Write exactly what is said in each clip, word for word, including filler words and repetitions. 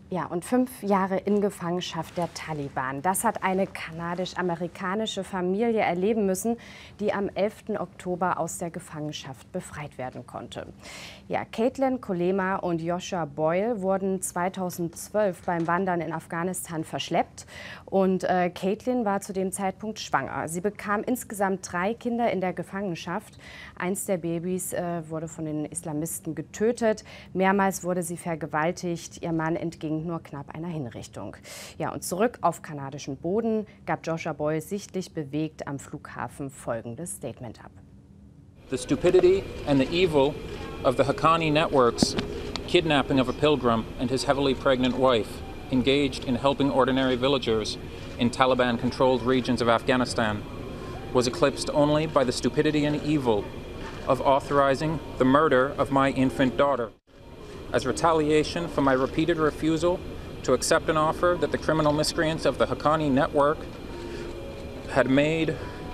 Ja, und fünf Jahre in Gefangenschaft der Taliban. Das hat eine kanadisch-amerikanische Familie erleben müssen, die am elften Oktober aus der Gefangenschaft befreit werden konnte. Ja, Caitlin Kolema und Joshua Boyle wurden zweitausendzwölf beim Wandern in Afghanistan verschleppt. Und äh, Caitlin war zu dem Zeitpunkt schwanger. Sie bekam insgesamt drei Kinder in der Gefangenschaft. Eins der Babys äh, wurde von den Islamisten getötet. Mehrmals wurde sie vergewaltigt. Ihr Mann entging nur knapp einer Hinrichtung. Ja, und zurück auf kanadischem Boden gab Joshua Boyle sichtlich bewegt am Flughafen folgendes Statement ab. The stupidity and the evil of the Haqqani network's kidnapping of a pilgrim and his heavily pregnant wife, engaged in helping ordinary villagers in Taliban-controlled regions of Afghanistan, was eclipsed only by the stupidity and evil of authorizing the murder of my infant daughter. As retaliation for my repeated refusal to accept an offer that the criminal miscreants of the Haqqani network had made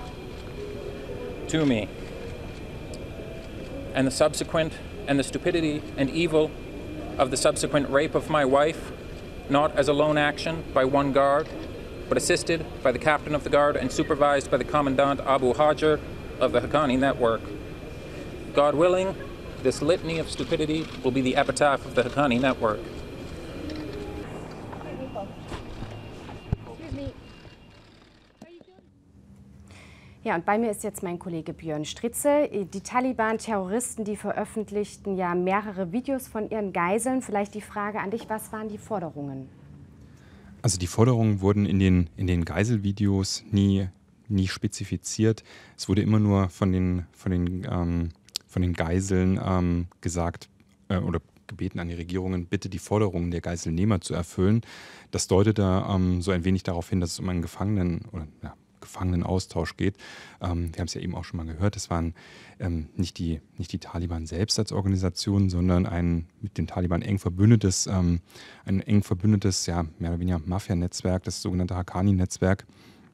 to me, and the subsequent and the stupidity and evil of the subsequent rape of my wife, not as a lone action by one guard, but assisted by the captain of the guard and supervised by the commandant Abu Hajar of the Haqqani network. God willing, this litany of stupidity will be the epitaph of the Haqqani network. Ja, und bei mir ist jetzt mein Kollege Björn Stritze. Die Taliban-Terroristen, die veröffentlichten ja mehrere Videos von ihren Geiseln. Vielleicht die Frage an dich, was waren die Forderungen? Also die Forderungen wurden in den, in den Geiselvideos nie, nie spezifiziert. Es wurde immer nur von den, von den ähm, von den Geiseln ähm, gesagt äh, oder gebeten an die Regierungen, bitte die Forderungen der Geiselnehmer zu erfüllen. Das deutete ähm, so ein wenig darauf hin, dass es um einen Gefangenen oder ja, Gefangenenaustausch geht. Ähm, wir haben es ja eben auch schon mal gehört, es waren ähm, nicht, die, nicht die Taliban selbst als Organisation, sondern ein mit den Taliban eng verbündetes, ähm, ein eng verbündetes, ja, mehr oder weniger Mafia-Netzwerk, das sogenannte Haqqani-Netzwerk.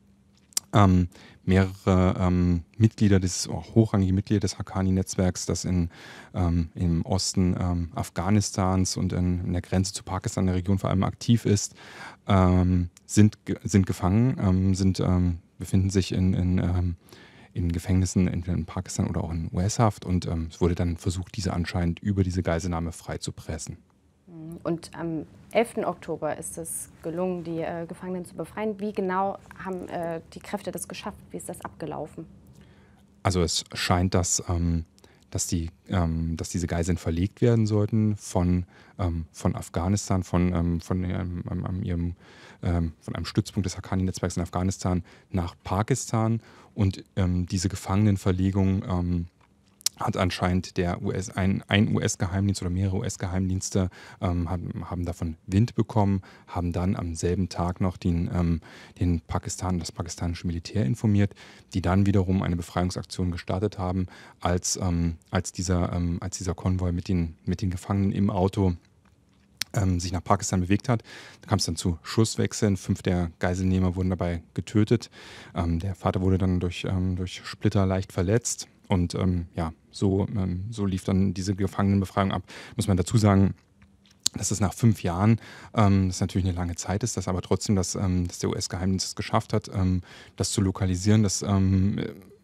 Ähm, mehrere ähm, Mitglieder, des, auch hochrangige Mitglieder des Haqqani-Netzwerks, das in, ähm, im Osten ähm, Afghanistans und in, in der Grenze zu Pakistan, der Region vor allem aktiv ist, ähm, sind, sind gefangen, ähm, sind, ähm, befinden sich in, in, ähm, in Gefängnissen entweder in Pakistan oder auch in U S-Haft und ähm, es wurde dann versucht, diese anscheinend über diese Geiselnahme freizupressen. Und am elften Oktober ist es gelungen, die äh, Gefangenen zu befreien. Wie genau haben äh, die Kräfte das geschafft? Wie ist das abgelaufen? Also es scheint, dass, ähm, dass, die, ähm, dass diese Geiseln verlegt werden sollten von, ähm, von Afghanistan, von, ähm, von, ähm, ähm, ihrem, ähm, von einem Stützpunkt des Haqqani-Netzwerks in Afghanistan nach Pakistan. Und ähm, diese Gefangenenverlegung ähm, hat anscheinend der U S, ein, ein U S-Geheimdienst oder mehrere U S-Geheimdienste ähm, haben, haben davon Wind bekommen, haben dann am selben Tag noch den, ähm, den Pakistan, das pakistanische Militär informiert, die dann wiederum eine Befreiungsaktion gestartet haben, als, ähm, als, dieser, ähm, als dieser Konvoi mit den, mit den Gefangenen im Auto ähm, sich nach Pakistan bewegt hat. Da kam es dann zu Schusswechseln. Fünf der Geiselnehmer wurden dabei getötet. Ähm, der Vater wurde dann durch, ähm, durch Splitter leicht verletzt. Und ähm, ja, so, ähm, so lief dann diese Gefangenenbefreiung ab. Muss man dazu sagen, dass es nach fünf Jahren, ähm, das natürlich eine lange Zeit ist, dass aber trotzdem das, ähm, dass der U S-Geheimdienst es geschafft hat, ähm, das zu lokalisieren. Das ähm,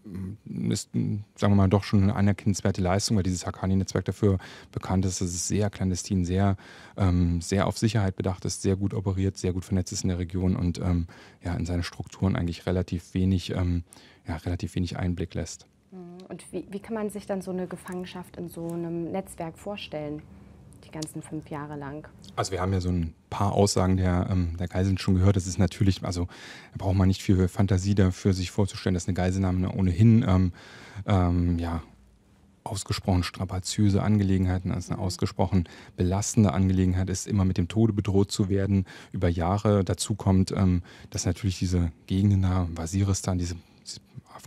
ist, sagen wir mal, doch schon eine anerkennenswerte Leistung, weil dieses Haqqani-Netzwerk dafür bekannt ist, dass es sehr clandestin, sehr, ähm, sehr auf Sicherheit bedacht ist, sehr gut operiert, sehr gut vernetzt ist in der Region und ähm, ja, in seine Strukturen eigentlich relativ wenig, ähm, ja, relativ wenig Einblick lässt. Und wie, wie kann man sich dann so eine Gefangenschaft in so einem Netzwerk vorstellen, die ganzen fünf Jahre lang? Also wir haben ja so ein paar Aussagen der, ähm, der Geiseln schon gehört. Das ist natürlich, also da braucht man nicht viel Fantasie dafür, sich vorzustellen, dass eine Geiselnahme ohnehin ähm, ähm, ja, ausgesprochen strapaziöse Angelegenheiten, also eine ausgesprochen belastende Angelegenheit ist, immer mit dem Tode bedroht zu werden über Jahre. Dazu kommt, ähm, dass natürlich diese Gegenden da, Waziristan, diese afghanisch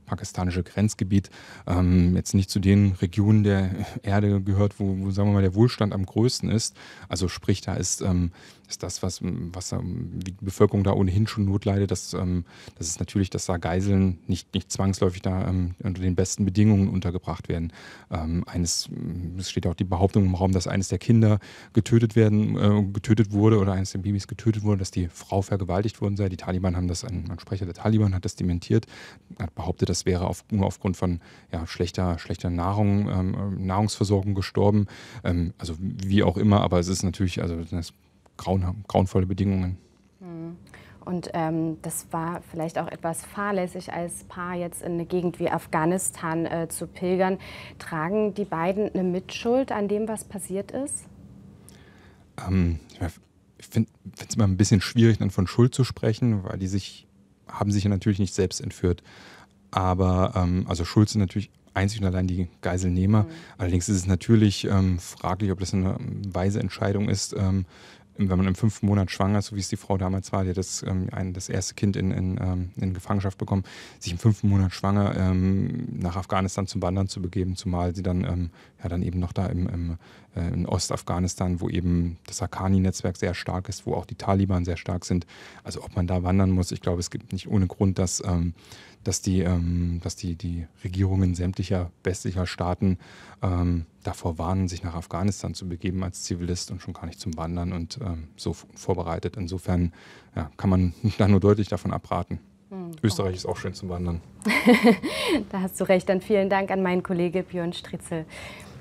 pakistanische Grenzgebiet ähm, jetzt nicht zu den Regionen der Erde gehört, wo, wo, sagen wir mal, der Wohlstand am größten ist. Also sprich, da ist, ähm, ist das, was, was ähm, die Bevölkerung da ohnehin schon Not leidet, dass, ähm, das ist natürlich, dass da Geiseln nicht, nicht zwangsläufig da ähm, unter den besten Bedingungen untergebracht werden. Ähm, eines, es steht auch die Behauptung im Raum, dass eines der Kinder getötet werden, äh, getötet wurde oder eines der Babys getötet wurde, dass die Frau vergewaltigt worden sei. Die Taliban haben das, ein, ein Sprecher der Taliban hat das dementiert, hat behauptet, das wäre auf, nur aufgrund von ja, schlechter, schlechter Nahrung, ähm, Nahrungsversorgung gestorben. Ähm, also wie auch immer, aber es ist natürlich, also das grauen, grauenvolle Bedingungen. Und ähm, das war vielleicht auch etwas fahrlässig, als Paar jetzt in eine Gegend wie Afghanistan äh, zu pilgern. Tragen die beiden eine Mitschuld an dem, was passiert ist? Ähm, ich finde es immer ein bisschen schwierig, dann von Schuld zu sprechen, weil die sich, haben sich ja natürlich nicht selbst entführt. Aber ähm, also Schuld sind natürlich einzig und allein die Geiselnehmer. Mhm. Allerdings ist es natürlich ähm, fraglich, ob das eine weise Entscheidung ist, ähm, wenn man im fünften Monat schwanger ist, so wie es die Frau damals war, die hat das, ähm, ein, das erste Kind in, in, ähm, in Gefangenschaft bekommen, sich im fünften Monat schwanger ähm, nach Afghanistan zum Wandern zu begeben, zumal sie dann, ähm, ja, dann eben noch da im, im, äh, in Ostafghanistan, wo eben das Haqqani-Netzwerk sehr stark ist, wo auch die Taliban sehr stark sind. Also ob man da wandern muss, ich glaube, es gibt nicht ohne Grund, dass, ähm, dass, die, ähm, dass die, die Regierungen sämtlicher westlicher Staaten ähm, davor warnen, sich nach Afghanistan zu begeben als Zivilist und schon gar nicht zum Wandern und ähm, so vorbereitet. Insofern ja, kann man da nur deutlich davon abraten. Hm, Österreich ist auch schön zum Wandern. Da hast du recht. Dann vielen Dank an meinen Kollege Björn Stritzel.